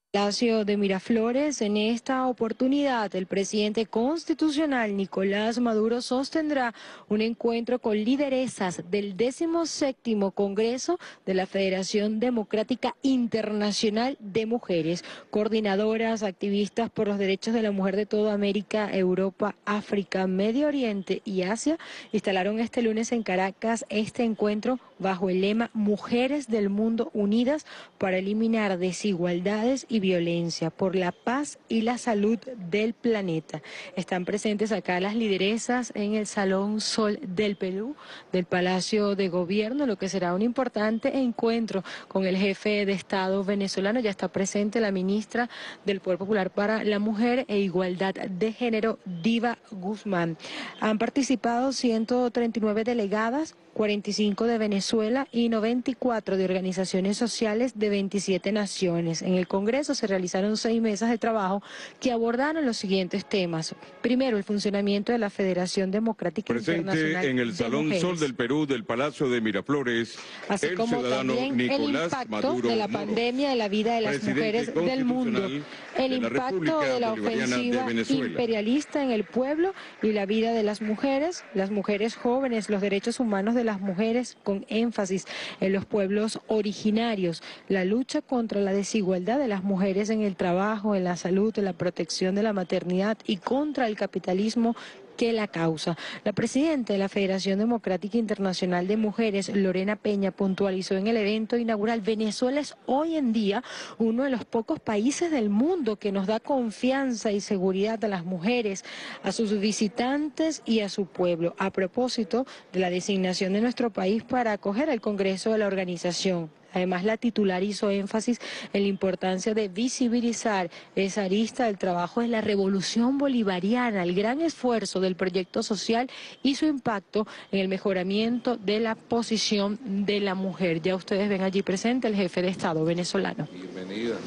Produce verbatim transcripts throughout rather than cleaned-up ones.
Palacio de Miraflores. En esta oportunidad, el presidente constitucional Nicolás Maduro sostendrá un encuentro con lideresas del decimoséptimo Congreso de la Federación Democrática Internacional de Mujeres, coordinadoras, activistas por los derechos de la mujer de toda América, Europa, África, Medio Oriente y Asia. Instalaron este lunes en Caracas este encuentro bajo el lema Mujeres del Mundo Unidas para eliminar desigualdades y violencia por la paz y la salud del planeta. Están presentes acá las lideresas en el Salón Sol del Perú del Palacio de Gobierno, lo que será un importante encuentro con el jefe de Estado venezolano. Ya está presente la ministra del Poder Popular para la Mujer e Igualdad de Género, Diva Guzmán. Han participado ciento treinta y nueve delegadas, cuarenta y cinco de Venezuela y noventa y cuatro de organizaciones sociales de veintisiete naciones. En el Congreso se realizaron seis mesas de trabajo que abordaron los siguientes temas. Primero, el funcionamiento de la Federación Democrática Presente Internacional en el de Salón Mujeres. Sol del Perú del Palacio de Miraflores, Así el como ciudadano también Nicolás el impacto Maduro de la Moro, pandemia en la vida de las presidente mujeres del mundo, constitucional el de la impacto República de la Bolivariana de ofensiva Venezuela. imperialista en el pueblo y la vida de las mujeres, las mujeres jóvenes, los derechos humanos de las mujeres, con énfasis en los pueblos originarios, la lucha contra la desigualdad de las mujeres en el trabajo, en la salud, en la protección de la maternidad y contra el capitalismo que la causa. La presidenta de la Federación Democrática Internacional de Mujeres, Lorena Peña, puntualizó en el evento inaugural: Venezuela es hoy en día uno de los pocos países del mundo que nos da confianza y seguridad a las mujeres, a sus visitantes y a su pueblo, a propósito de la designación de nuestro país para acoger el Congreso de la organización. Además, la titular hizo énfasis en la importancia de visibilizar esa arista del trabajo de la revolución bolivariana, el gran esfuerzo del proyecto social y su impacto en el mejoramiento de la posición de la mujer. Ya ustedes ven allí presente el jefe de Estado venezolano. Bienvenidas.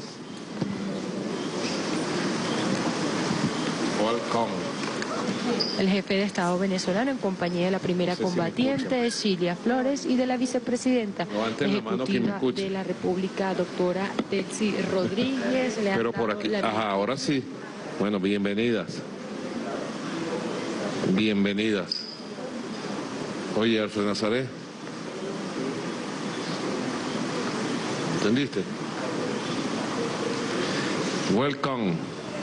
Welcome. El jefe de Estado venezolano en compañía de la primera No sé si combatiente, Cilia Flores, y de la vicepresidenta Levanten la mano que me ejecutiva escuchen. de la República, doctora Delcy Rodríguez. Le han Pero por dado aquí, la ajá, ahora sí. Bueno, bienvenidas. Bienvenidas. Oye, Alfred Nazaret. ¿Entendiste? Welcome.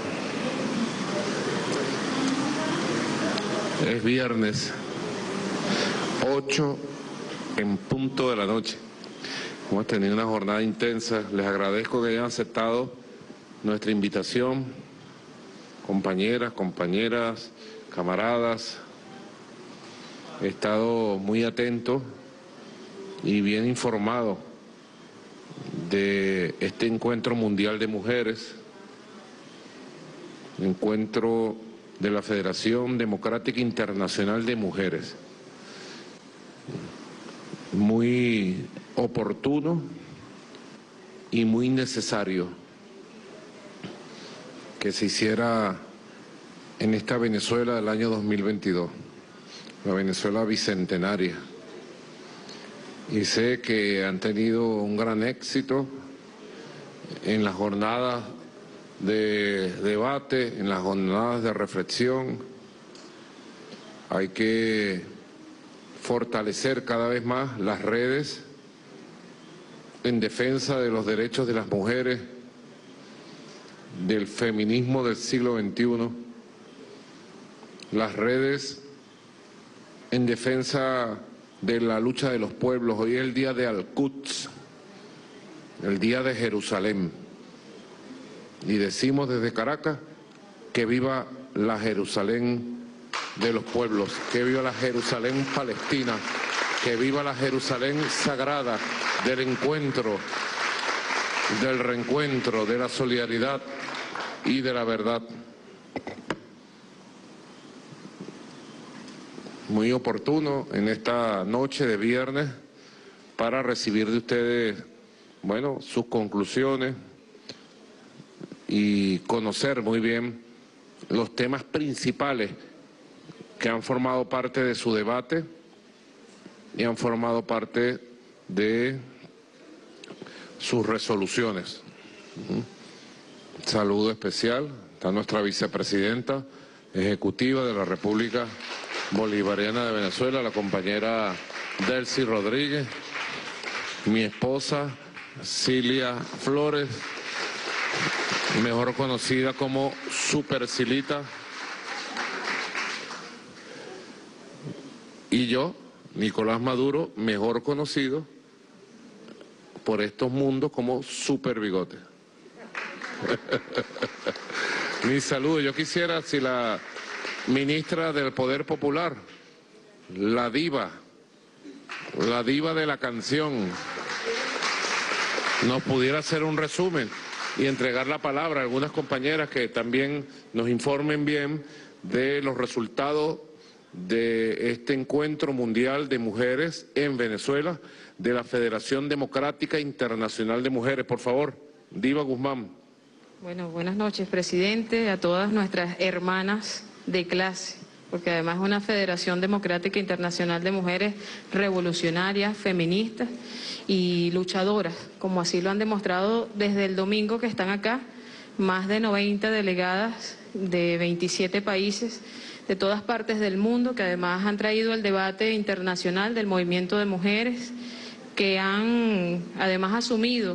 Es viernes, ocho en punto de la noche. Hemos tenido una jornada intensa. Les agradezco que hayan aceptado nuestra invitación. Compañeras, compañeras, camaradas. He estado muy atento y bien informado de este encuentro mundial de mujeres, encuentro de la Federación Democrática Internacional de Mujeres. Muy oportuno y muy necesario que se hiciera en esta Venezuela del año dos mil veintidós, la Venezuela bicentenaria. Y sé que han tenido un gran éxito en las jornadas de debate, en las jornadas de reflexión. Hay que fortalecer cada vez más las redes en defensa de los derechos de las mujeres, del feminismo del siglo veintiuno, las redes en defensa de la lucha de los pueblos. Hoy es el día de Al-Quds, el día de Jerusalén. Y decimos desde Caracas que viva la Jerusalén de los pueblos, que viva la Jerusalén palestina, que viva la Jerusalén sagrada del encuentro, del reencuentro, de la solidaridad y de la verdad. Muy oportuno en esta noche de viernes para recibir de ustedes, bueno, sus conclusiones y conocer muy bien los temas principales que han formado parte de su debate y han formado parte de sus resoluciones. saludo especial. Está nuestra vicepresidenta ejecutiva de la República Bolivariana de Venezuela, la compañera Delcy Rodríguez, mi esposa Cilia Flores, mejor conocida como Super Cilita, y yo, Nicolás Maduro, mejor conocido por estos mundos como Super Bigote. Mi saludo. Yo quisiera, si la ministra del Poder Popular, la diva, la diva de la canción, nos pudiera hacer un resumen y entregar la palabra a algunas compañeras que también nos informen bien de los resultados de este encuentro mundial de mujeres en Venezuela de la Federación Democrática Internacional de Mujeres. Por favor, Diva Guzmán. Bueno, buenas noches, presidente, a todas nuestras hermanas de clase, porque además es una Federación Democrática Internacional de Mujeres revolucionarias, feministas y luchadoras, como así lo han demostrado desde el domingo que están acá, más de noventa delegadas de veintisiete países, de todas partes del mundo, que además han traído el debate internacional del movimiento de mujeres, que han además asumido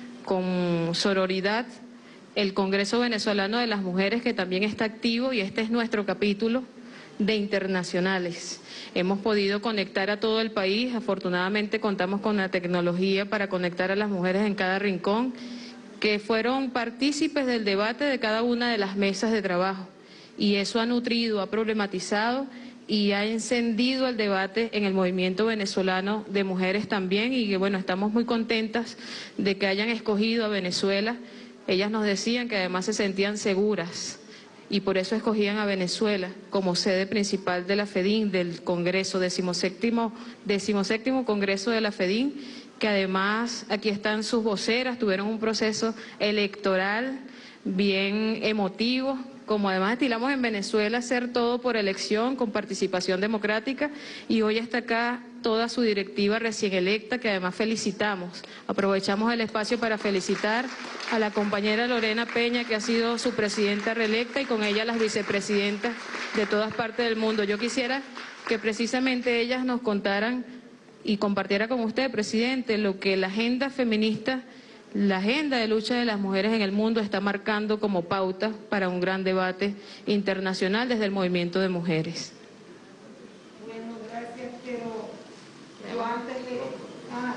con sororidad el Congreso Venezolano de las Mujeres, que también está activo, y este es nuestro capítulo de internacionales. Hemos podido conectar a todo el país, afortunadamente contamos con la tecnología para conectar a las mujeres en cada rincón, que fueron partícipes del debate de cada una de las mesas de trabajo, y eso ha nutrido, ha problematizado y ha encendido el debate en el movimiento venezolano de mujeres también, y que bueno, estamos muy contentas de que hayan escogido a Venezuela. Ellas nos decían que además se sentían seguras y por eso escogían a Venezuela como sede principal de la FEDIN, del Congreso, decimoséptimo, decimoséptimo Congreso de la FEDIN, que además aquí están sus voceras, tuvieron un proceso electoral bien emotivo, como además estilamos en Venezuela hacer todo por elección, con participación democrática, y hoy está acá toda su directiva recién electa, que además felicitamos. Aprovechamos el espacio para felicitar a la compañera Lorena Peña, que ha sido su presidenta reelecta, y con ella las vicepresidentas de todas partes del mundo. Yo quisiera que precisamente ellas nos contaran y compartiera con usted, presidente, lo que la agenda feminista, la agenda de lucha de las mujeres en el mundo está marcando como pauta para un gran debate internacional desde el movimiento de mujeres. Bueno, gracias, pero yo antes le, ah,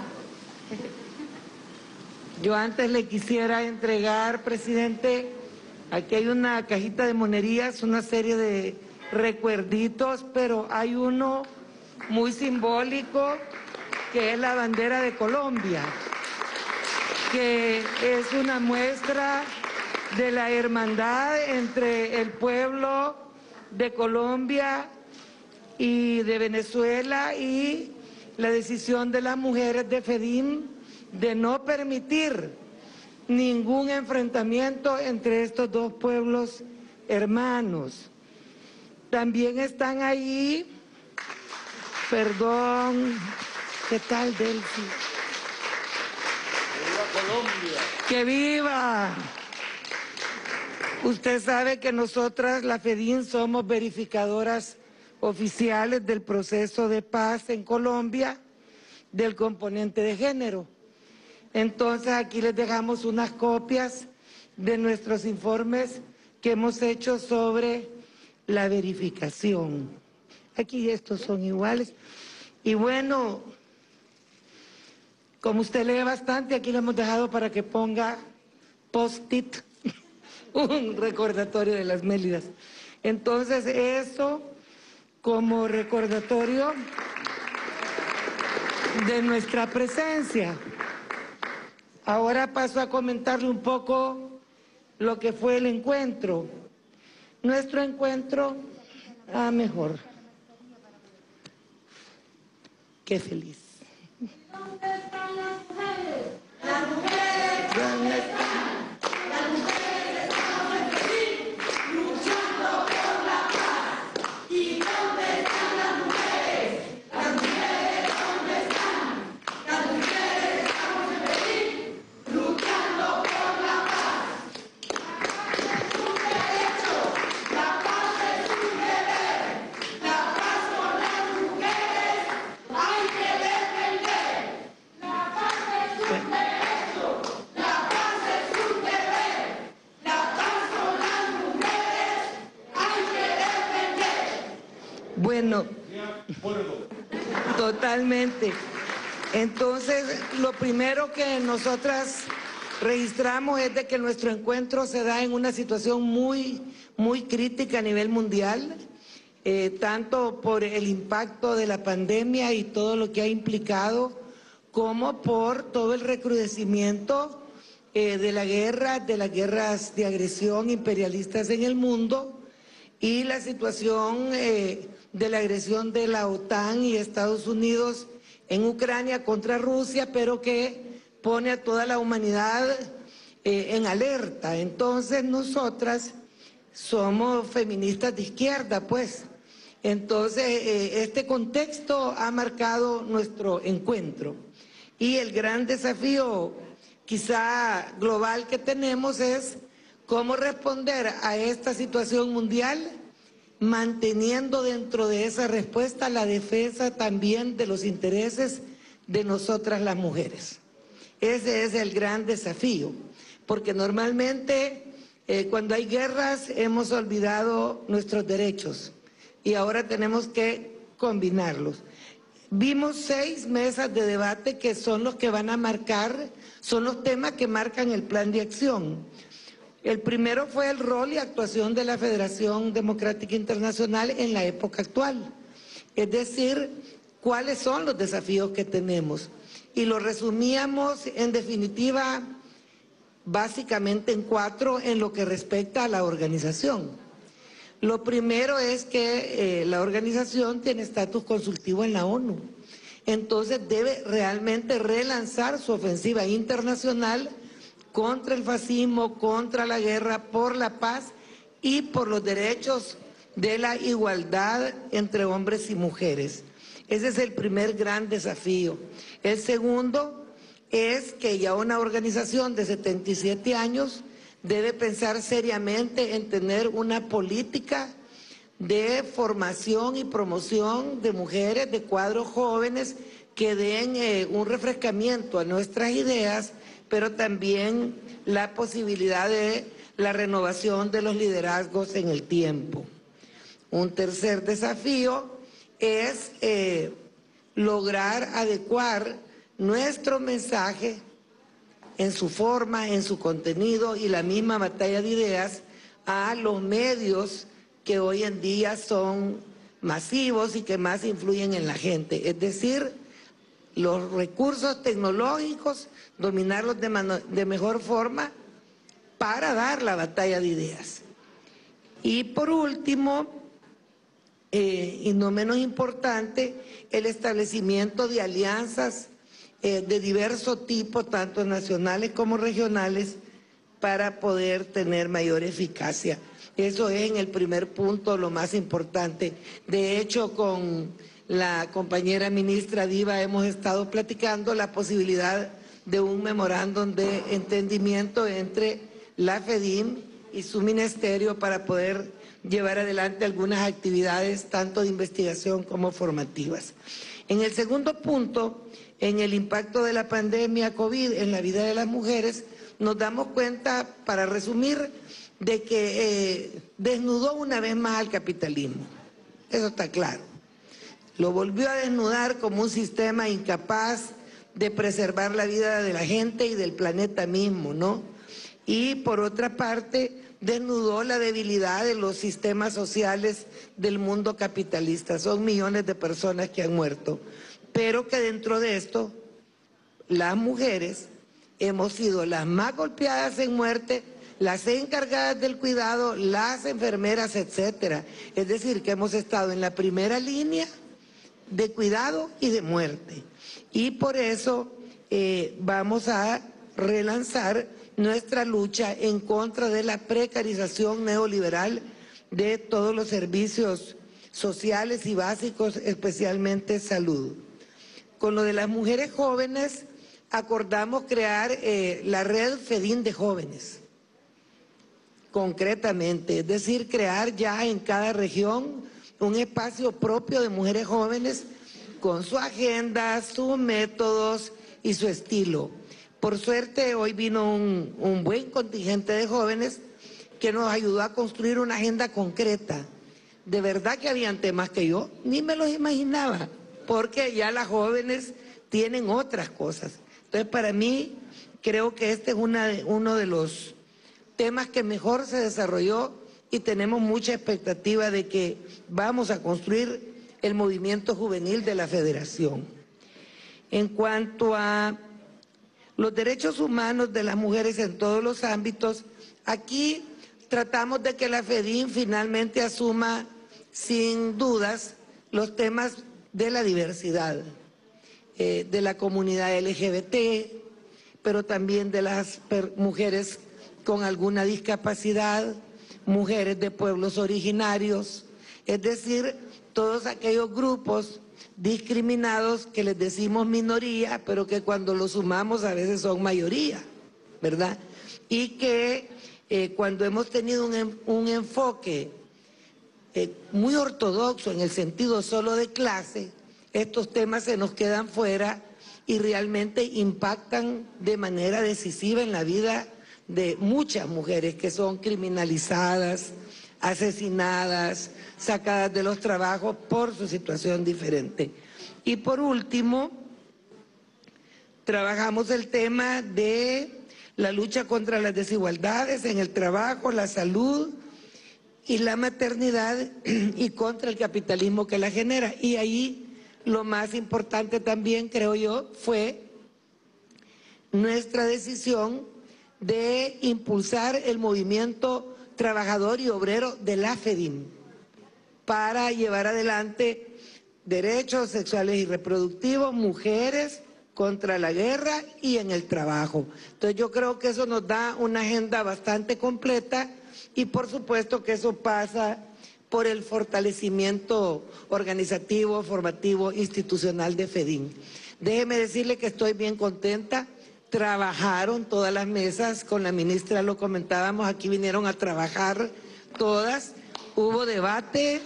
yo antes le quisiera entregar, presidente, aquí hay una cajita de monerías, una serie de recuerditos, pero hay uno muy simbólico que es la bandera de Colombia, que es una muestra de la hermandad entre el pueblo de Colombia y de Venezuela, y la decisión de las mujeres de FEDIN de no permitir ningún enfrentamiento entre estos dos pueblos hermanos. También están ahí, perdón, ¿qué tal, Delcy? Colombia. ¡Que viva! Usted sabe que nosotras, la FEDIN, somos verificadoras oficiales del proceso de paz en Colombia, del componente de género. Entonces aquí les dejamos unas copias de nuestros informes que hemos hecho sobre la verificación. Aquí estos son iguales. Y bueno, como usted lee bastante, aquí lo hemos dejado para que ponga post-it, un recordatorio de las Mélidas. Entonces, eso como recordatorio de nuestra presencia. Ahora paso a comentarle un poco lo que fue el encuentro. Nuestro encuentro, ah, mejor. Qué feliz. ¿Dónde están las mujeres? Las mujeres, ¿dónde están? Las mujeres estamos en Medellín, luchando por la paz. ¿Y dónde están las mujeres? Las mujeres, ¿dónde están? Las mujeres estamos en Medellín, luchando por la paz. Totalmente. Entonces, lo primero que nosotras registramos es de que nuestro encuentro se da en una situación muy, muy crítica a nivel mundial, eh, tanto por el impacto de la pandemia y todo lo que ha implicado, como por todo el recrudecimiento eh, de la guerra, de las guerras de agresión imperialistas en el mundo y la situación eh, de la agresión de la OTAN y Estados Unidos en Ucrania contra Rusia, pero que pone a toda la humanidad eh, en alerta. Entonces nosotras somos feministas de izquierda, pues. Entonces eh, este contexto ha marcado nuestro encuentro. Y el gran desafío quizá global que tenemos es cómo responder a esta situación mundial, manteniendo dentro de esa respuesta la defensa también de los intereses de nosotras las mujeres. Ese es el gran desafío, porque normalmente eh, cuando hay guerras hemos olvidado nuestros derechos y ahora tenemos que combinarlos. Vimos seis mesas de debate que son los que van a marcar, son los temas que marcan el plan de acción. El primero fue el rol y actuación de la Federación Democrática Internacional en la época actual, es decir, cuáles son los desafíos que tenemos. Y lo resumíamos en definitiva básicamente en cuatro en lo que respecta a la organización. Lo primero es que eh, la organización tiene estatus consultivo en la ONU, entonces debe realmente relanzar su ofensiva internacional contra el fascismo, contra la guerra, por la paz y por los derechos de la igualdad entre hombres y mujeres. Ese es el primer gran desafío. El segundo es que ya una organización de setenta y siete años debe pensar seriamente en tener una política de formación y promoción de mujeres, de cuadros jóvenes que den eh, un refrescamiento a nuestras ideas, pero también la posibilidad de la renovación de los liderazgos en el tiempo. Un tercer desafío es eh, lograr adecuar nuestro mensaje en su forma, en su contenido y la misma batalla de ideas a los medios que hoy en día son masivos y que más influyen en la gente. Es decir, los recursos tecnológicos, dominarlos de, mano, de mejor forma para dar la batalla de ideas. Y por último, eh, y no menos importante, el establecimiento de alianzas eh, de diverso tipo, tanto nacionales como regionales, para poder tener mayor eficacia. Eso es en el primer punto lo más importante. De hecho, con la compañera ministra Diva hemos estado platicando la posibilidad de un memorándum de entendimiento entre la FEDIM y su ministerio para poder llevar adelante algunas actividades tanto de investigación como formativas. En el segundo punto, en el impacto de la pandemia COVID en la vida de las mujeres, nos damos cuenta, para resumir, de que eh, desnudó una vez más al capitalismo. Eso está claro. Lo volvió a desnudar como un sistema incapaz de preservar la vida de la gente y del planeta mismo, ¿no? Y por otra parte, desnudó la debilidad de los sistemas sociales del mundo capitalista. Son millones de personas que han muerto, pero que dentro de esto, las mujeres hemos sido las más golpeadas en muerte, las encargadas del cuidado, las enfermeras, etcétera. Es decir, que hemos estado en la primera línea de cuidado y de muerte. Y por eso eh, vamos a relanzar nuestra lucha en contra de la precarización neoliberal de todos los servicios sociales y básicos, especialmente salud. Con lo de las mujeres jóvenes, acordamos crear eh, la red FEDIM de jóvenes, concretamente, es decir, crear ya en cada región un espacio propio de mujeres jóvenes con su agenda, sus métodos y su estilo. Por suerte, hoy vino un, un buen contingente de jóvenes que nos ayudó a construir una agenda concreta de verdad que habían temas que yo ni me los imaginaba, porque ya las jóvenes tienen otras cosas. Entonces, para mí, creo que este es una, uno de los temas que mejor se desarrolló y tenemos mucha expectativa de que vamos a construir el movimiento juvenil de la Federación. En cuanto a los derechos humanos de las mujeres en todos los ámbitos, aquí tratamos de que la FEDIN finalmente asuma sin dudas los temas de la diversidad, eh, de la comunidad L G B T, pero también de las mujeres con alguna discapacidad, mujeres de pueblos originarios, es decir, todos aquellos grupos discriminados que les decimos minoría, pero que cuando los sumamos a veces son mayoría, ¿verdad? Y que eh, cuando hemos tenido un, un enfoque eh, muy ortodoxo en el sentido solo de clase, estos temas se nos quedan fuera y realmente impactan de manera decisiva en la vida de muchas mujeres que son criminalizadas, asesinadas, sacadas de los trabajos por su situación diferente. Y por último, trabajamos el tema de la lucha contra las desigualdades en el trabajo, la salud y la maternidad y contra el capitalismo que la genera. Y ahí lo más importante también, creo yo, fue nuestra decisión de impulsar el movimiento trabajador y obrero de la FEDIN para llevar adelante derechos sexuales y reproductivos, mujeres contra la guerra y en el trabajo. Entonces yo creo que eso nos da una agenda bastante completa y por supuesto que eso pasa por el fortalecimiento organizativo, formativo, institucional de FEDIN. Déjeme decirle que estoy bien contenta. Trabajaron todas las mesas, con la ministra lo comentábamos, aquí vinieron a trabajar todas, hubo debate,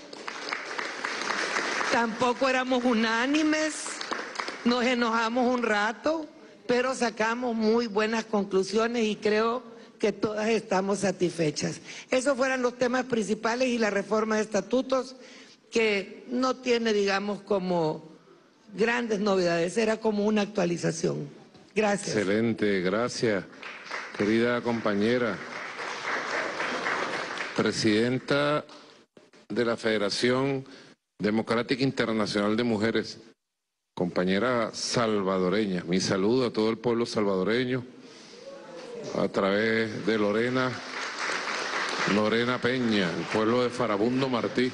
tampoco éramos unánimes, nos enojamos un rato, pero sacamos muy buenas conclusiones y creo que todas estamos satisfechas. Esos fueron los temas principales y la reforma de estatutos, que no tiene, digamos, como grandes novedades, era como una actualización. Gracias. Excelente, gracias, querida compañera. Presidenta de la Federación Democrática Internacional de Mujeres, compañera salvadoreña. Mi saludo a todo el pueblo salvadoreño, a través de Lorena, Lorena Peña, el pueblo de Farabundo Martí,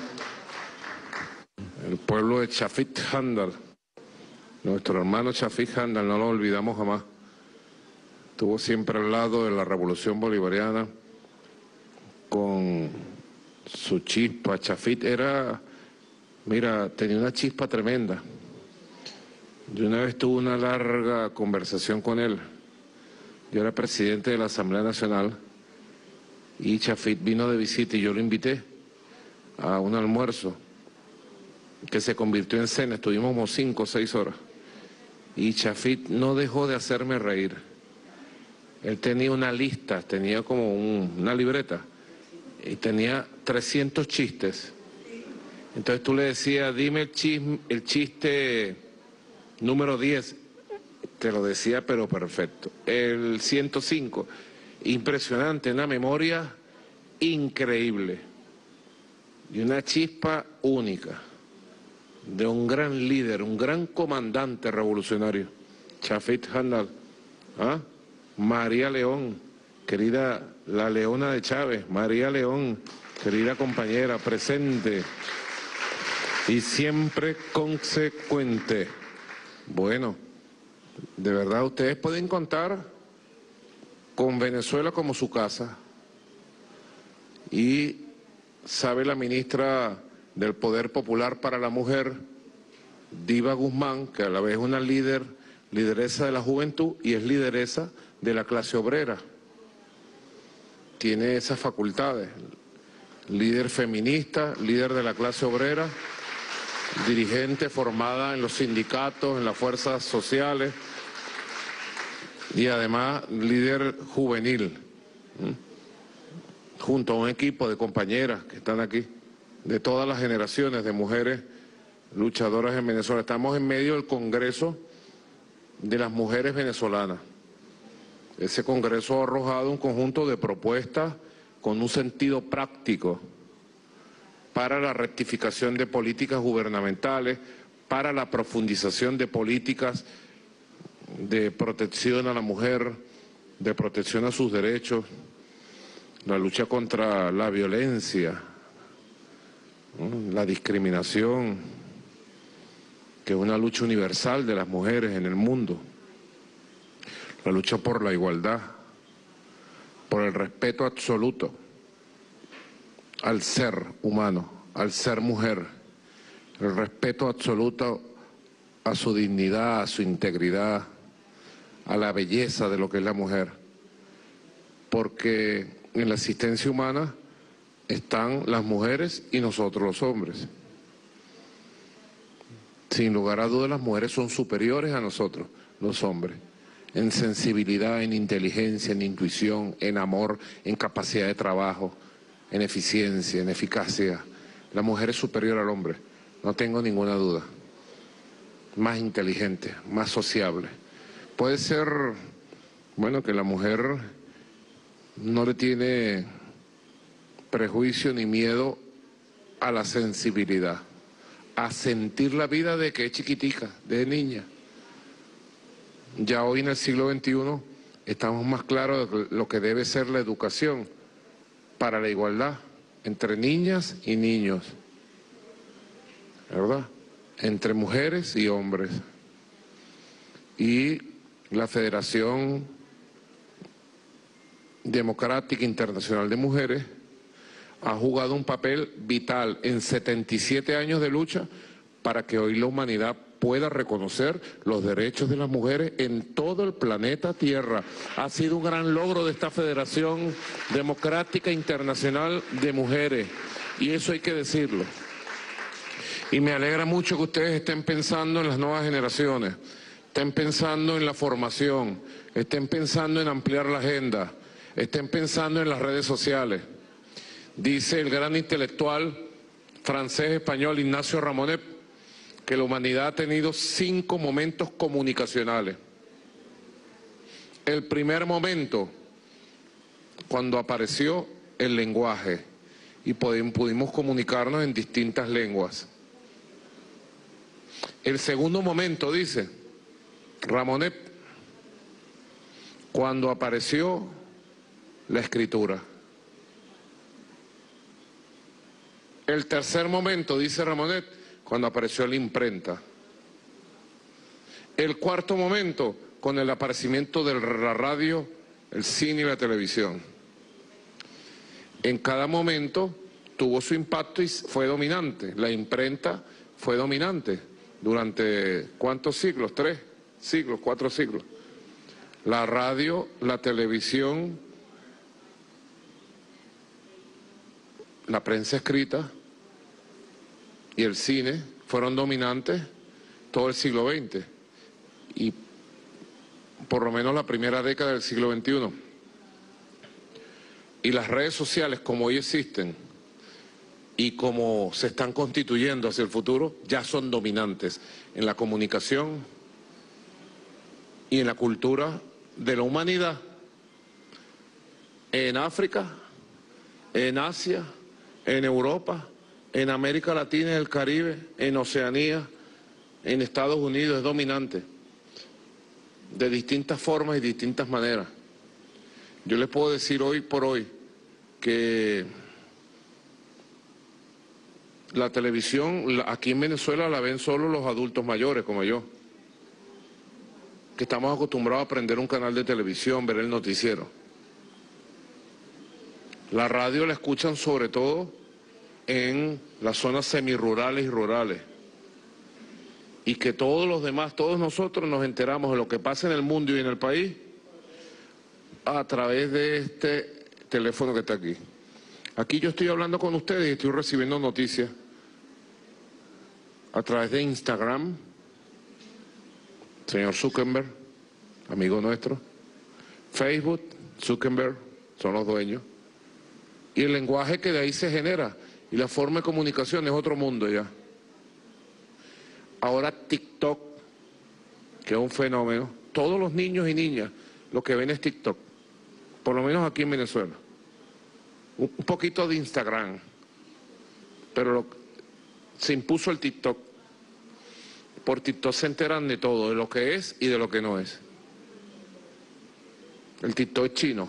el pueblo de Chafit Handal. Nuestro hermano Chafit Handal, no lo olvidamos jamás, estuvo siempre al lado de la Revolución Bolivariana con su chispa. Chafit era, mira, tenía una chispa tremenda. Yo una vez tuve una larga conversación con él. Yo era presidente de la Asamblea Nacional y Chafit vino de visita y yo lo invité a un almuerzo que se convirtió en cena. Estuvimos como cinco o seis horas. Y Chafit no dejó de hacerme reír. Él tenía una lista, tenía como un, una libreta, y tenía trescientos chistes. Entonces tú le decías, dime el, chisme, el chiste número diez, te lo decía pero perfecto. El ciento cinco, impresionante, una memoria increíble y una chispa única, de un gran líder, un gran comandante revolucionario, Chafit Handal. ¿Ah? María León, querida la Leona de Chávez, María León, querida compañera, presente y siempre consecuente. Bueno, de verdad ustedes pueden contar con Venezuela como su casa. Y sabe la ministra del Poder Popular para la Mujer, Diva Guzmán, que a la vez es una líder, lideresa de la juventud y es lideresa de la clase obrera. Tiene esas facultades. Líder feminista, líder de la clase obrera, dirigente formada en los sindicatos, en las fuerzas sociales y además líder juvenil, ¿m? junto a un equipo de compañeras que están aquí. de todas las generaciones de mujeres luchadoras en Venezuela. Estamos en medio del Congreso de las Mujeres Venezolanas. Ese Congreso ha arrojado un conjunto de propuestas con un sentido práctico para la rectificación de políticas gubernamentales, para la profundización de políticas de protección a la mujer, de protección a sus derechos, la lucha contra la violencia, ¿no?, la discriminación, que es una lucha universal de las mujeres en el mundo, la lucha por la igualdad, por el respeto absoluto al ser humano, al ser mujer, el respeto absoluto a su dignidad, a su integridad, a la belleza de lo que es la mujer, porque en la existencia humana están las mujeres y nosotros los hombres. Sin lugar a dudas, las mujeres son superiores a nosotros, los hombres, en sensibilidad, en inteligencia, en intuición, en amor, en capacidad de trabajo, en eficiencia, en eficacia. La mujer es superior al hombre, no tengo ninguna duda. Más inteligente, más sociable. Puede ser, bueno, que la mujer no le tiene prejuicio ni miedo a la sensibilidad, a sentir la vida de que es chiquitica, de niña. Ya hoy en el siglo veintiuno estamos más claros de lo que debe ser la educación para la igualdad entre niñas y niños, ¿verdad?, entre mujeres y hombres. Y la Federación Democrática Internacional de Mujeres ha jugado un papel vital en setenta y siete años de lucha para que hoy la humanidad pueda reconocer los derechos de las mujeres en todo el planeta Tierra. Ha sido un gran logro de esta Federación Democrática Internacional de Mujeres, y eso hay que decirlo. Y me alegra mucho que ustedes estén pensando en las nuevas generaciones, estén pensando en la formación, estén pensando en ampliar la agenda, estén pensando en las redes sociales. Dice el gran intelectual francés-español Ignacio Ramonet que la humanidad ha tenido cinco momentos comunicacionales. El primer momento, cuando apareció el lenguaje y pudimos comunicarnos en distintas lenguas. El segundo momento, dice Ramonet, cuando apareció la escritura. El tercer momento, dice Ramonet, cuando apareció la imprenta. El cuarto momento, con el aparecimiento de la radio, el cine y la televisión. En cada momento tuvo su impacto y fue dominante. La imprenta fue dominante durante ¿cuántos siglos? Tres siglos, cuatro siglos. La radio, la televisión, la prensa escrita y el cine fueron dominantes todo el siglo veinte y por lo menos la primera década del siglo veintiuno. Y las redes sociales, como hoy existen y como se están constituyendo hacia el futuro, ya son dominantes en la comunicación y en la cultura de la humanidad, en África, en Asia, en Europa, en América Latina y el Caribe, en Oceanía, en Estados Unidos, es dominante, de distintas formas y distintas maneras. Yo les puedo decir hoy por hoy que la televisión aquí en Venezuela la ven solo los adultos mayores como yo, que estamos acostumbrados a prender un canal de televisión, ver el noticiero. La radio la escuchan sobre todo en las zonas semirurales y rurales. Y que todos los demás, todos nosotros nos enteramos de lo que pasa en el mundo y en el país a través de este teléfono que está aquí. Aquí yo estoy hablando con ustedes y estoy recibiendo noticias a través de Instagram, señor Zuckerberg, amigo nuestro, Facebook, Zuckerberg, son los dueños, y el lenguaje que de ahí se genera Y la forma de comunicación es otro mundo ya. Ahora TikTok, que es un fenómeno, todos los niños y niñas lo que ven es TikTok, por lo menos aquí en Venezuela. Un poquito de Instagram, pero lo, se impuso el TikTok. Por TikTok se enteran de todo, de lo que es y de lo que no es. El TikTok es chino.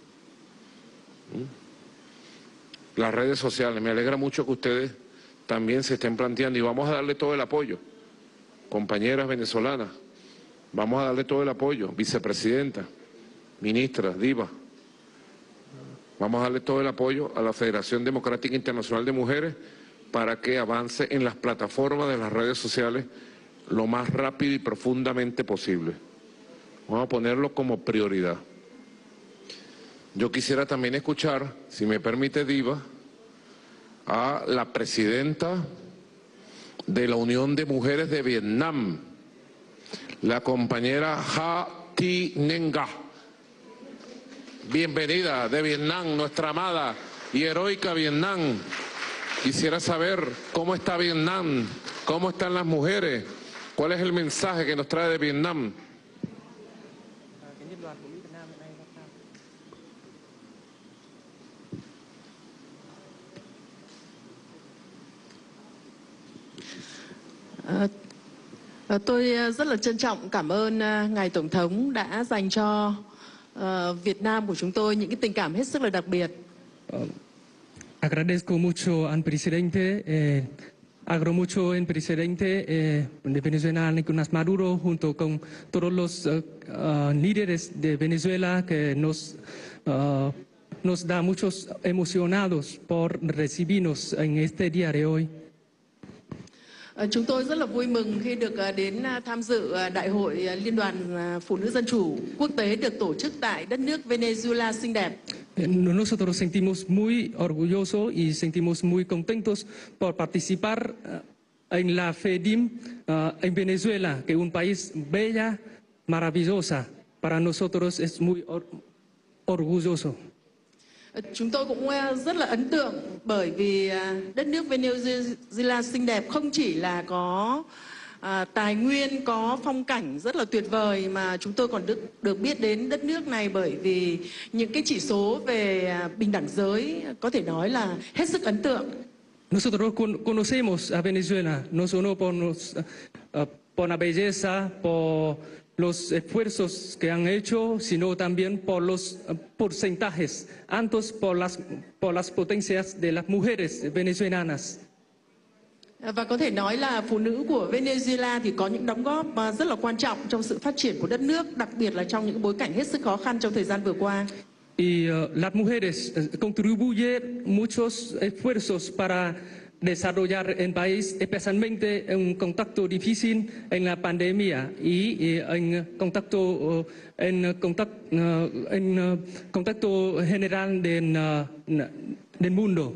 Las redes sociales, me alegra mucho que ustedes también se estén planteando y vamos a darle todo el apoyo. Compañeras venezolanas, vamos a darle todo el apoyo, vicepresidenta, ministra, diva. Vamos a darle todo el apoyo a la Federación Democrática Internacional de Mujeres para que avance en las plataformas de las redes sociales lo más rápido y profundamente posible. Vamos a ponerlo como prioridad. Yo quisiera también escuchar, si me permite, diva, a la presidenta de la Unión de Mujeres de Vietnam, la compañera Ha Thi Neng Nga. Bienvenida de Vietnam, nuestra amada y heroica Vietnam. Quisiera saber cómo está Vietnam, cómo están las mujeres, cuál es el mensaje que nos trae de Vietnam. À, à, tôi rất là trân trọng cảm ơn uh, Ngài Tổng thống đã dành cho uh, Việt Nam của chúng tôi những cái tình cảm hết sức là đặc biệt. Uh, agradezco mucho al presidente, eh, agro mucho al presidente eh, de Venezuela, Nicolás Maduro, junto con todos los uh, uh, líderes de Venezuela que nos, uh, nos da muchos emocionados por recibirnos en este día de hoy. Chúng tôi rất là vui mừng khi được đến tham dự Đại hội Liên đoàn Phụ nữ Dân chủ quốc tế được tổ chức tại đất nước Venezuela xinh đẹp. Nosotros sentimos muy orgullosos y sentimos muy contentos por participar en la FEDIM en Venezuela, que es un país bella, maravillosa. Para nosotros es muy or orgulloso. Chúng tôi cũng rất là ấn tượng bởi vì đất nước Venezuela xinh đẹp không chỉ là có à, tài nguyên, có phong cảnh rất là tuyệt vời, mà chúng tôi còn được, được biết đến đất nước này bởi vì những cái chỉ số về bình đẳng giới có thể nói là hết sức ấn tượng. Nosotros conocemos a Venezuela no solo por, nos, uh, por la belleza, por los esfuerzos que han hecho, sino también por los porcentajes altos, por las, por las potencias de las mujeres venezolanas. Và có thể nói là phụ nữ của Venezuela thì có những đóng góp rất là quan trọng trong sự phát triển của đất nước, đặc biệt là trong những bối cảnh hết sức khó khăn trong thời gian vừa qua. Y uh, las mujeres contribuyen muchos esfuerzos para desarrollar el país, especialmente en un contacto difícil en la pandemia y, y en contacto uh, en, contact, uh, en uh, contacto general del, uh, del mundo.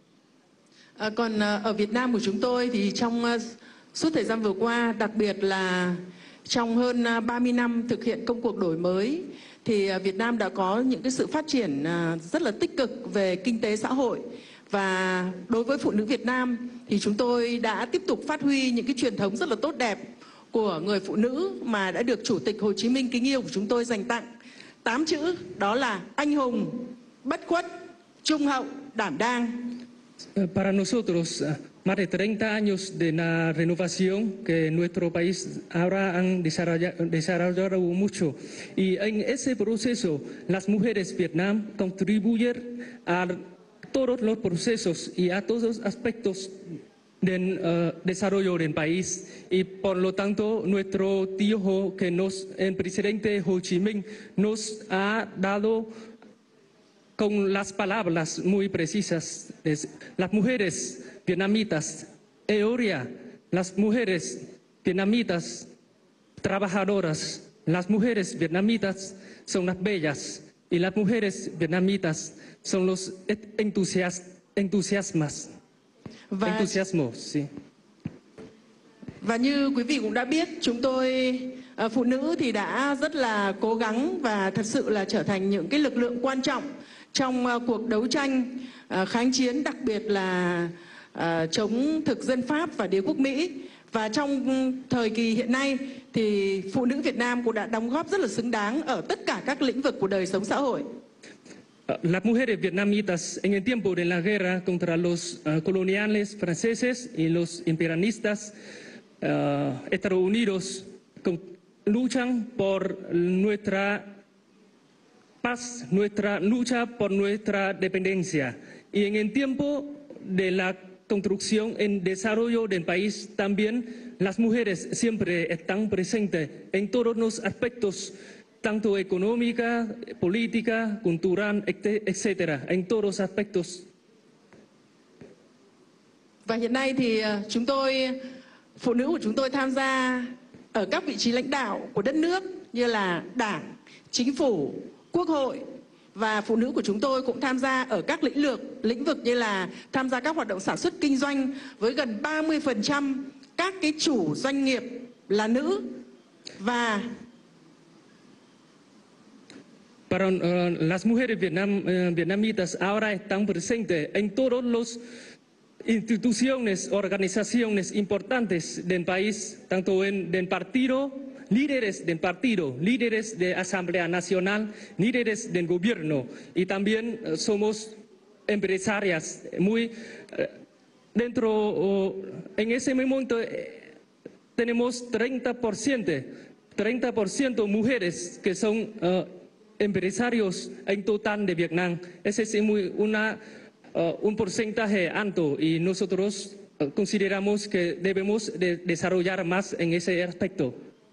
À, còn uh, ở Việt Nam của chúng tôi thì trong uh, suốt thời gian vừa qua, đặc biệt là trong hơn uh, ba mươi năm thực hiện công cuộc đổi mới, thì uh, Việt Nam đã có những cái sự phát triển uh, rất là tích cực về kinh tế xã hội. Và đối với phụ nữ Việt Nam thì chúng tôi đã tiếp tục phát huy những cái truyền thống rất là tốt đẹp của người phụ nữ mà đã được Chủ tịch Hồ Chí Minh kính yêu của chúng tôi dành tặng. Tám chữ đó là anh hùng, bất khuất, trung hậu, đảm đang. Para nosotros, más de treinta años de la renovación que nuestro país ahora han desarrollado, desarrollado mucho. Y en ese proceso, las mujeres de Vietnam contribuyen a todos los procesos y a todos los aspectos del uh, desarrollo del país, y por lo tanto nuestro tío que nos, el presidente Ho Chi Minh nos ha dado con las palabras muy precisas. Las mujeres vietnamitas, Eoria, las mujeres vietnamitas trabajadoras, las mujeres vietnamitas son las bellas, y las mujeres vietnamitas son los entusias, entusiasmas. Và, entusiasmos, sí. Và như quý vị cũng đã biết, chúng tôi uh, phụ nữ thì đã rất là cố gắng và thật sự là trở thành những cái lực lượng quan trọng trong uh, cuộc đấu tranh uh, kháng chiến, đặc biệt là uh, chống thực dân Pháp và đế quốc Mỹ. Và trong thời kỳ hiện nay thì phụ nữ Việt Nam cũng đã đóng góp rất là xứng đáng ở tất cả các lĩnh vực của đời sống xã hội. Las mujeres vietnamitas en el tiempo de la guerra contra los uh, coloniales franceses y los imperialistas uh, Estados Unidos con, luchan por nuestra paz, nuestra lucha por nuestra dependencia. Y en el tiempo de la construcción y desarrollo del país, también las mujeres siempre están presentes en todos los aspectos, tanto económica, política, cultural, etcétera, en todos los aspectos. Và hiện nay thì chúng tôi, phụ nữ của chúng tôi tham gia ở các vị trí lãnh đạo của đất nước như là Đảng, Chính phủ, Quốc hội. Và phụ nữ của chúng tôi cũng tham gia ở các lĩnh vực, lĩnh vực như là tham gia các hoạt động sản xuất kinh doanh với gần ba mươi phần trăm các cái chủ doanh nghiệp là nữ. Và Para uh, las mujeres vietnam, uh, vietnamitas ahora están presentes en todas las instituciones, organizaciones importantes del país, tanto en del partido, líderes del partido, líderes de Asamblea Nacional, líderes del gobierno, y también uh, somos empresarias muy uh, dentro, uh, en ese momento eh, tenemos treinta por ciento mujeres que son uh, empresarios en total de Vietnam. Ese es muy una, uh, un porcentaje alto y nosotros uh, consideramos que debemos de desarrollar más en ese aspecto.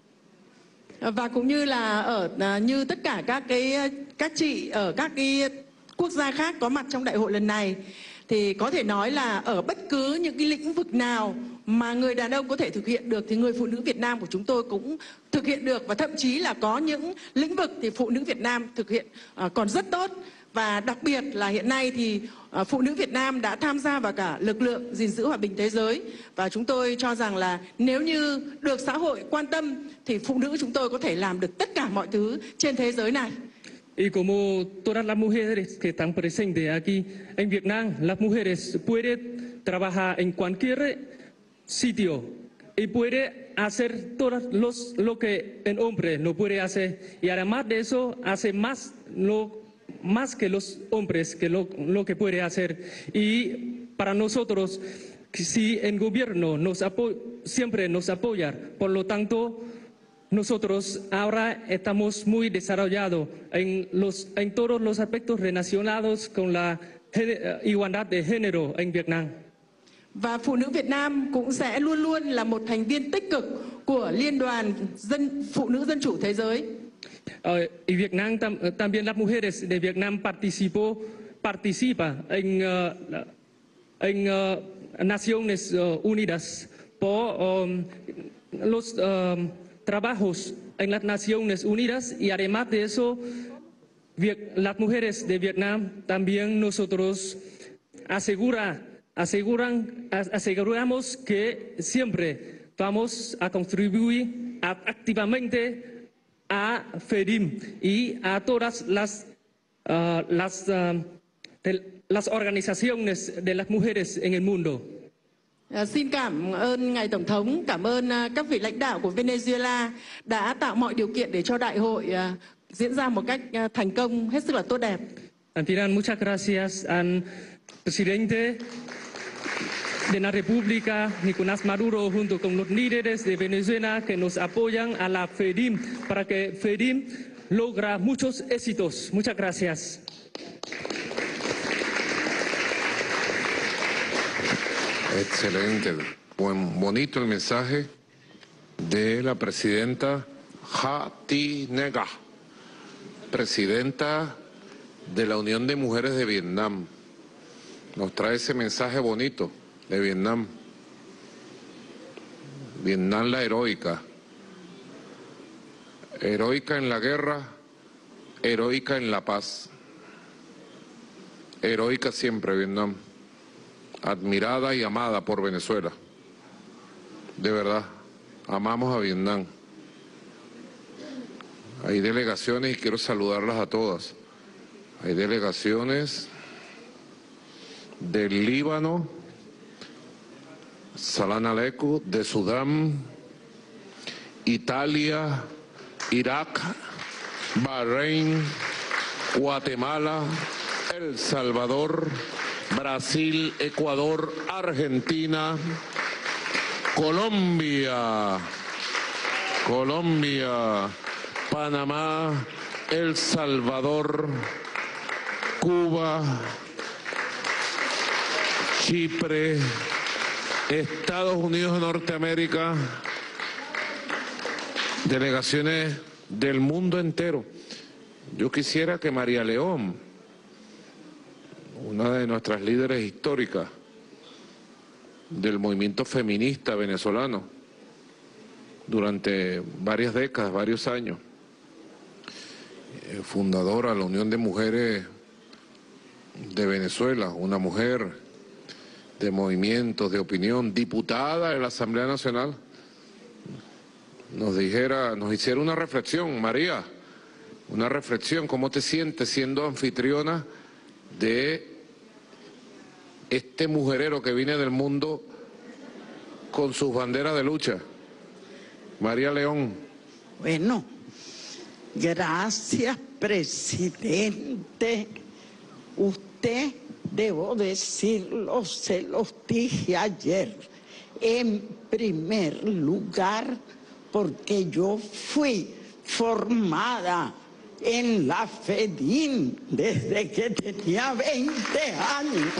Và cũng như là ở như tất cả các cái các chị ở các cái quốc gia khác có mặt trong đại hội lần này thì có thể nói là ở bất cứ những cái lĩnh vực nào mà người đàn ông có thể thực hiện được thì người phụ nữ Việt Nam của chúng tôi cũng thực hiện được, và thậm chí là có những lĩnh vực thì phụ nữ Việt Nam thực hiện uh, còn rất tốt. Và đặc biệt là hiện nay thì uh, phụ nữ Việt Nam đã tham gia vào cả lực lượng gìn giữ hòa bình thế giới, và chúng tôi cho rằng là nếu như được xã hội quan tâm thì phụ nữ chúng tôi có thể làm được tất cả mọi thứ trên thế giới này. Y como todas las mujeres que están presentes aquí en Vietnam, las mujeres pueden trabajar en cualquier sitio y puede hacer todo los, lo que el hombre no puede hacer, y además de eso hace más, lo, más que los hombres que lo, lo que puede hacer. Y para nosotros, si el gobierno nos apoya, siempre nos apoya, por lo tanto nosotros ahora estamos muy desarrollados en, los, en todos los aspectos relacionados con la igualdad de género en Vietnam. Và phụ nữ Việt Nam cũng sẽ luôn luôn là một thành viên tích cực của Liên đoàn dân Phụ nữ Dân chủ Thế giới. Uh, y Vietnam tam, también las mujeres de Vietnam participó, participa en, uh, en uh, Naciones uh, Unidas por um, los uh, trabajos en las Naciones Unidas, y además de eso, las mujeres de Vietnam también nosotros asegura, aseguran, aseguramos que siempre vamos a contribuir activamente a FEDIM y a todas las, uh, las, uh, de, las organizaciones de las mujeres en el mundo. À, xin cảm ơn Ngài Tổng thống, cảm ơn uh, các vị lãnh đạo của Venezuela đã tạo mọi điều kiện để cho đại hội uh, diễn ra một cách uh, thành công hết sức là tốt đẹp. Al final, muchas gracias al presidente de la República, Nicolás Maduro, junto con los líderes de Venezuela que nos apoyan a la FEDIM para que FEDIM logra muchos éxitos. Muchas gracias. Excelente, buen, bonito el mensaje de la presidenta Hatinega, presidenta de la Unión de Mujeres de Vietnam. Nos trae ese mensaje bonito de Vietnam. Vietnam la heroica. Heroica en la guerra, heroica en la paz. Heroica siempre Vietnam. Admirada y amada por Venezuela. De verdad, amamos a Vietnam. Hay delegaciones y quiero saludarlas a todas. Hay delegaciones del Líbano, Salam Aleikum, de Sudán, Italia, Irak, Bahrein, Guatemala, El Salvador, Brasil, Ecuador, Argentina, Colombia, Colombia, Panamá, El Salvador, Cuba, Chipre, Estados Unidos de Norteamérica, delegaciones del mundo entero. Yo quisiera que María León, una de nuestras líderes históricas del movimiento feminista venezolano, durante varias décadas, varios años, fundadora de la Unión de Mujeres de Venezuela, una mujer de movimientos, de opinión, diputada de la Asamblea Nacional, nos dijera, nos hiciera una reflexión. María, una reflexión, ¿cómo te sientes siendo anfitriona de este mujerero que viene del mundo con sus banderas de lucha? María León. Bueno, gracias, presidente. Usted, debo decirlo, se los dije ayer, en primer lugar, porque yo fui formada en la FEDIN desde que tenía veinte años.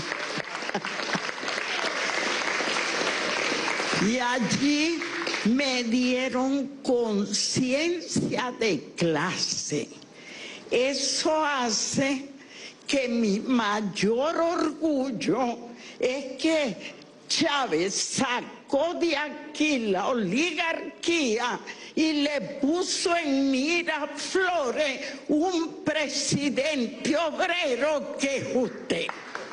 Y allí me dieron conciencia de clase. Eso hace que mi mayor orgullo es que Chávez sacó de aquí la oligarquía y le puso en Miraflores un presidente obrero que es usted.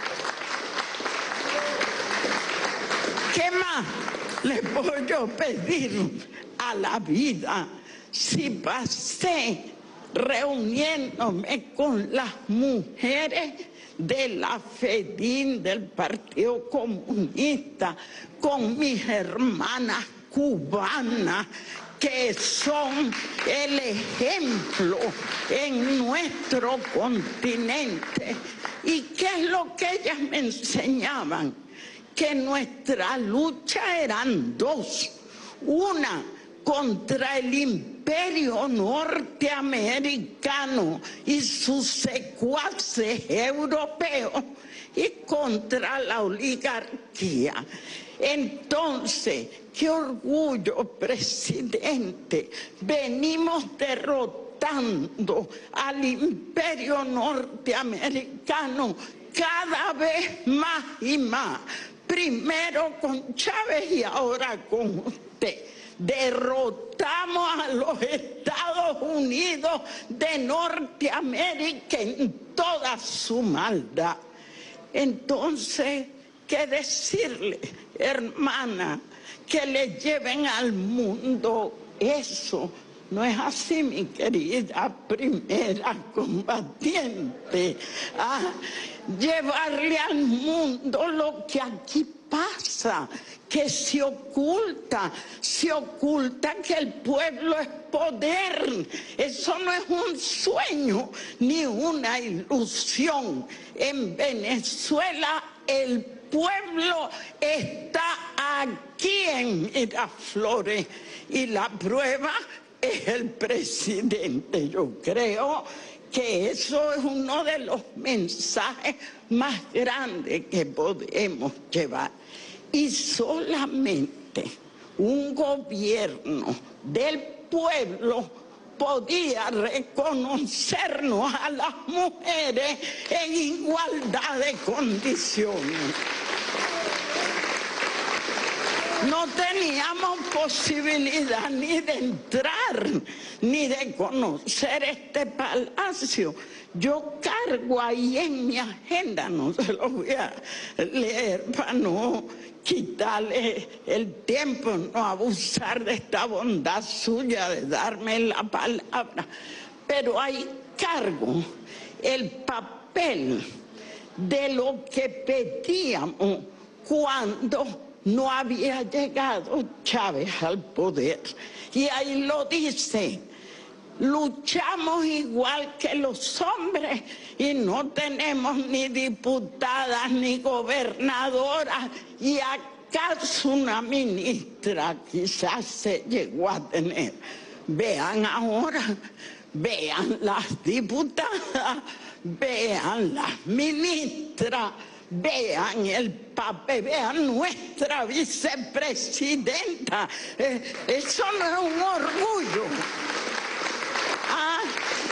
¿Qué más le puedo yo pedir a la vida si pasé reuniéndome con las mujeres de la FEDIN, del Partido Comunista, con mis hermanas cubanas, que son el ejemplo en nuestro continente? ¿Y qué es lo que ellas me enseñaban? Que nuestra lucha eran dos. Una, contra el imperio norteamericano y sus secuaces europeos, y contra la oligarquía. Entonces, qué orgullo, presidente, venimos derrotando al imperio norteamericano cada vez más y más, primero con Chávez y ahora con usted. Derrotamos a los Estados Unidos de Norteamérica en toda su maldad. Entonces, ¿qué decirle, hermana? Que le lleven al mundo eso. No es así, mi querida primera combatiente. Ah, llevarle al mundo lo que aquí pasa, que se oculta, se oculta que el pueblo es poder. Eso no es un sueño ni una ilusión. En Venezuela el pueblo está aquí en Miraflores y la prueba es el presidente. Yo creo que eso es uno de los mensajes más grandes que podemos llevar. Y solamente un gobierno del pueblo podía reconocernos a las mujeres en igualdad de condiciones. No teníamos posibilidad ni de entrar, ni de conocer este palacio. Yo cargo ahí en mi agenda, no se lo voy a leer para no quitarle el tiempo, no abusar de esta bondad suya de darme la palabra. Pero ahí cargo el papel papel de lo que pedíamos cuando no había llegado Chávez al poder. Y ahí lo dice, luchamos igual que los hombres y no tenemos ni diputadas ni gobernadoras y acaso una ministra quizás se llegó a tener. Vean ahora, vean las diputadas, vean las ministras, vean el papel, vean nuestra vicepresidenta. Eh, eso no es un orgullo. Ah,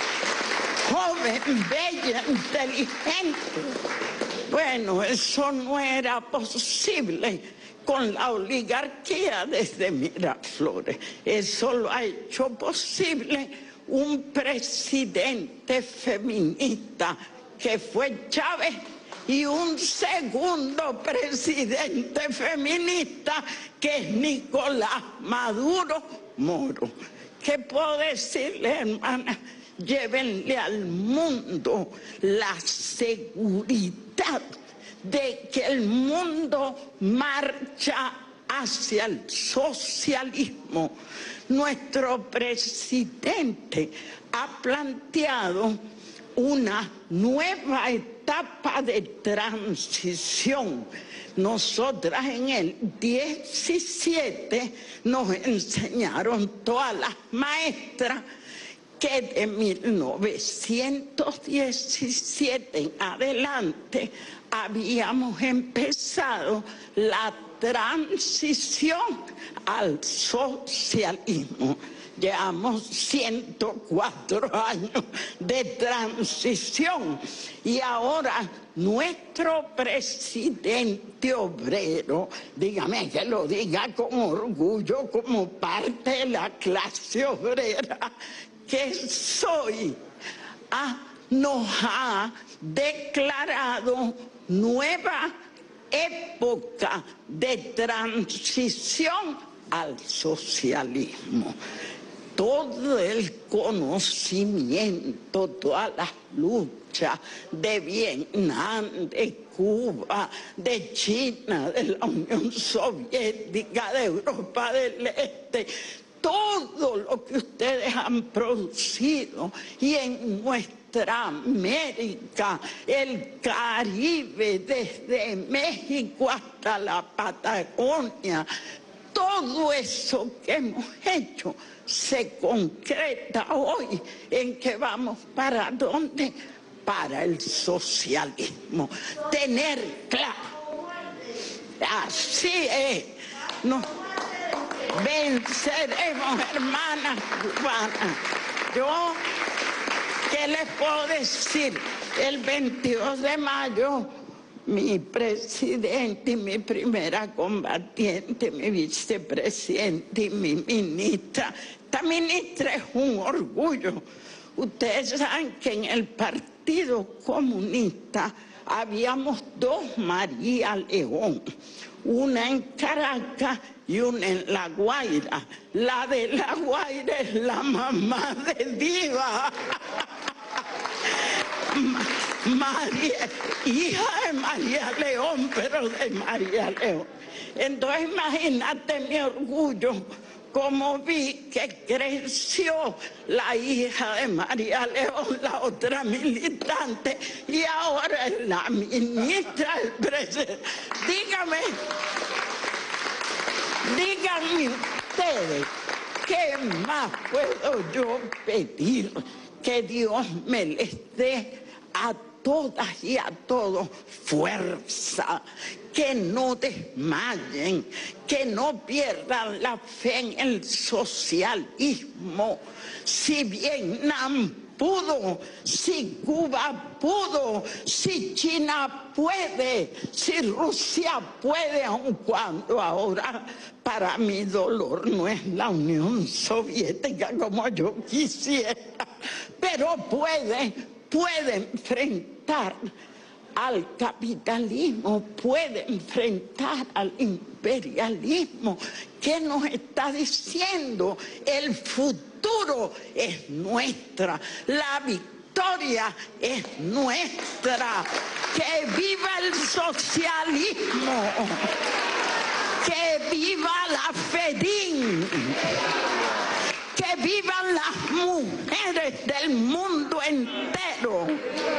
joven, bella, inteligente. Bueno, eso no era posible con la oligarquía desde Miraflores. Eso lo ha hecho posible un presidente feminista que fue Chávez y un segundo presidente feminista que es Nicolás Maduro Moro. ¿Qué puedo decirle, hermana? Llévenle al mundo la seguridad de que el mundo marcha hacia el socialismo. Nuestro presidente ha planteado una nueva etapa de transición. Nosotras en el diecisiete nos enseñaron todas las maestras que de mil novecientos diecisiete en adelante habíamos empezado la transición al socialismo. Llevamos ciento cuatro años de transición y ahora nuestro presidente obrero, dígame que lo diga con orgullo como parte de la clase obrera que soy, ah, nos ha declarado nueva época de transición al socialismo. Todo el conocimiento, todas las luchas de Vietnam, de Cuba, de China, de la Unión Soviética, de Europa del Este, todo lo que ustedes han producido y en nuestra América, el Caribe, desde México hasta la Patagonia, todo eso que hemos hecho se concreta hoy en que vamos para dónde, para el socialismo. Tener claro, así es, no, venceremos, hermanas cubanas. Yo, ¿qué les puedo decir? El veintidós de mayo, mi presidente y mi primera combatiente, mi vicepresidente y mi ministra. Esta ministra es un orgullo. Ustedes saben que en el Partido Comunista habíamos dos María León, una en Caracas y una en La Guaira. La de La Guaira es la mamá de Diva. María, hija de María León, pero de María León. Entonces imagínate mi orgullo, como vi que creció la hija de María León, la otra militante, y ahora es la ministra del presidente. Dígame, díganme ustedes, ¿qué más puedo yo pedir? Que Dios me les dé a todas y a todos fuerza, que no desmayen, que no pierdan la fe en el socialismo. Si Vietnam pudo, si Cuba pudo, si China puede, si Rusia puede, aun cuando ahora para mi dolor no es la Unión Soviética como yo quisiera, pero puede, puede enfrentar al capitalismo, puede enfrentar al imperialismo. ¿Qué nos está diciendo? El futuro es nuestra, la victoria victoria es nuestra. ¡Que viva el socialismo! ¡Que viva la FEDIN! ¡Que vivan las mujeres del mundo entero!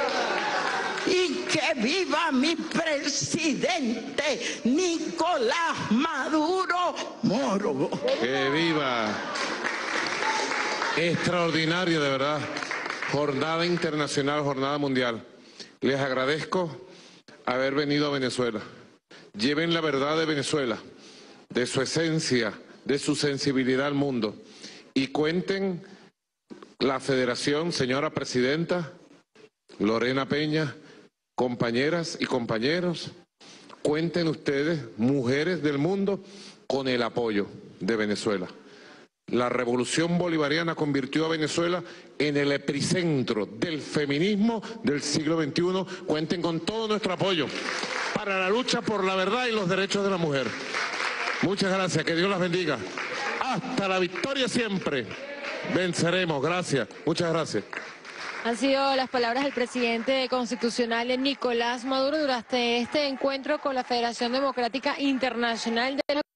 Y que viva mi presidente Nicolás Maduro Moro. Que viva. Extraordinario, de verdad. Jornada internacional, jornada mundial. Les agradezco haber venido a Venezuela. Lleven la verdad de Venezuela, de su esencia, de su sensibilidad al mundo. Y cuenten la Federación, señora Presidenta, Lorena Peña, compañeras y compañeros, cuenten ustedes, mujeres del mundo, con el apoyo de Venezuela. La revolución bolivariana convirtió a Venezuela en el epicentro del feminismo del siglo veintiuno. Cuenten con todo nuestro apoyo para la lucha por la verdad y los derechos de la mujer. Muchas gracias, que Dios las bendiga. Hasta la victoria siempre. Venceremos. Gracias. Muchas gracias. Han sido las palabras del presidente constitucional Nicolás Maduro durante este encuentro con la Federación Democrática Internacional de la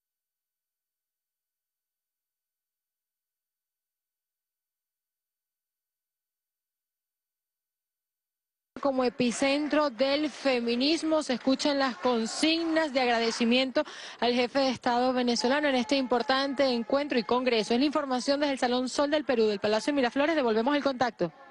como epicentro del feminismo. Se escuchan las consignas de agradecimiento al jefe de Estado venezolano en este importante encuentro y congreso. Es la información desde el Salón Sol del Perú, del Palacio de Miraflores. Devolvemos el contacto.